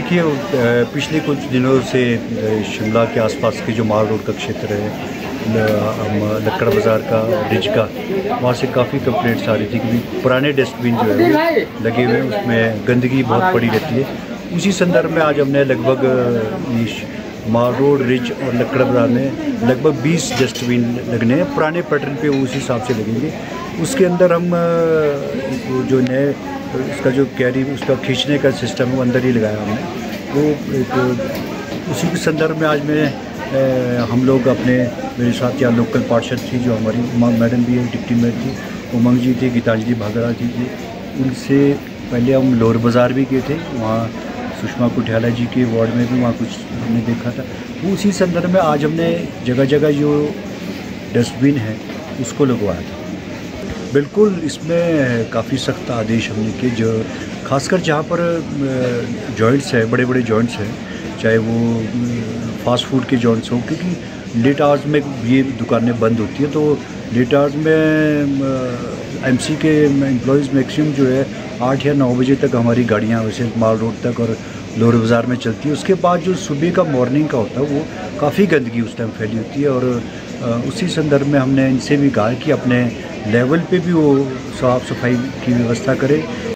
देखिए पिछले कुछ दिनों से शिमला के आसपास के जो माल रोड का क्षेत्र है, लक्कड़ बाज़ार का, रिज का, वहाँ से काफ़ी कंप्लेंट्स आ रही थी कि पुराने डस्टबिन जो है लगे हुए हैं, उसमें गंदगी बहुत पड़ी रहती है। उसी संदर्भ में आज हमने लगभग माल रोड, रिज और लक्कड़ बाज़ार में लगभग 20 डस्टबिन लगने हैं। पुराने पैटर्न पे उस हिसाब से लगेंगे। उसके अंदर हम जो नए उसका जो कैरी उसका खींचने का सिस्टम है वो अंदर ही लगाया हमने। वो एक उसी के संदर्भ में आज हम लोग अपने मेरे साथ यहाँ लोकल पार्षद थी, जो हमारी मैडम भी है, डिप्टी मेयर थी, उमंग जी थी, गीतांजलि भागरा जी थी। उनसे पहले हम लोअर बाज़ार भी गए थे, वहाँ सुषमा कुटियाला जी के वार्ड में भी वहाँ कुछ हमने देखा था। वो उसी संदर्भ में आज हमने जगह जगह जो डस्टबिन है उसको लगवाया था। बिल्कुल, इसमें काफ़ी सख्त आदेश हमने किए, जो खासकर जहाँ पर जॉइंट्स है, बड़े बड़े जॉइंट्स हैं, चाहे वो फास्ट फूड के जॉइंट्स हों, क्योंकि लेट आवर्स में ये दुकानें बंद होती हैं। तो लेट आवर्स में एमसी के एम्प्लॉयज़ मैक्सिमम जो है 8 या 9 बजे तक हमारी गाड़ियाँ वैसे माल रोड तक और लोअर बाज़ार में चलती है। उसके बाद जो सुबह का मॉर्निंग का होता है वो काफ़ी गंदगी उस टाइम फैली होती है। और उसी संदर्भ में हमने इनसे भी कहा कि अपने लेवल पे भी वो साफ़ सफाई की व्यवस्था करें।